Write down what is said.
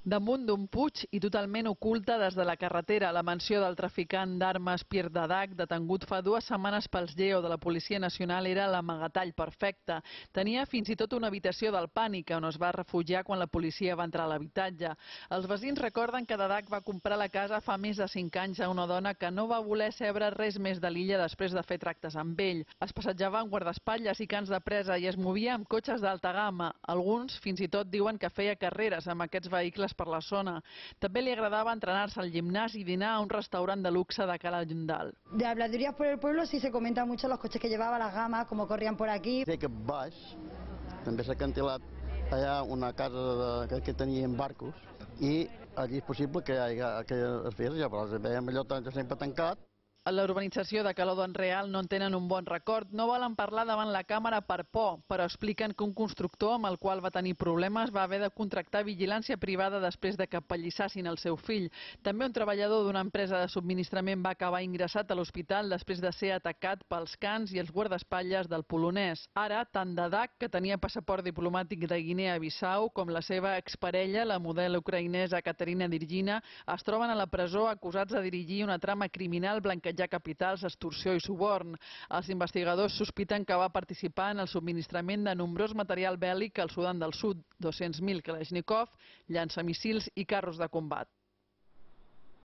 Damunt d'un puig i totalment oculta des de la carretera, la mansió del traficant d'armes Pierre Dadac, detengut fa 2 setmanes pels lleo de la Policia Nacional, era l'amagatall perfecte. Tenia fins i tot una habitació del pànic on es va refugiar quan la policia va entrar a l'habitatge. Els veïns recorden que Dadac va comprar la casa fa més de 5 anys a una dona que no va voler sebre res més de l'illa després de fer tractes amb ell. Es passejava amb guardaespatlles i cans de presa i es movia amb cotxes d'alta gamma. Alguns fins i tot diuen que feia carreres amb aquests vehicles per la zona. També li agradava entrenar-se al gimnàs i dinar a un restaurant de luxe de Cala Llondal. De habladurías por el pueblo sí se comenta mucho los coches que llevaba, las gamas, cómo corrían por aquí. Sé que baix, també s'ha cantilat allà una casa que tenien barcos i allí és possible que es fes, ja, però veiem allò sempre tancat. A la urbanització de Caló d'en Real no en tenen un bon record. No volen parlar davant la càmera per por, però expliquen que un constructor amb el qual va tenir problemes va haver de contractar vigilància privada després de que apallisassin el seu fill. També un treballador d'una empresa de subministrament va acabar ingressat a l'hospital després de ser atacat pels cans i els guardaespatlles del polonès. Ara, tant Dadac, que tenia passaport diplomàtic de Guinea-Bissau, com la seva exparella, la model ucraïnesa Katerina Dirgina, es troben a la presó acusats de dirigir una trama criminal blanquejant capitals, extorsió i suborn. Els investigadors sospiten que va participar en el subministrament de nombrós material bèl·lic al Sudan del Sud, 200.000 Kalashnikov, llançamíssils i carros de combat.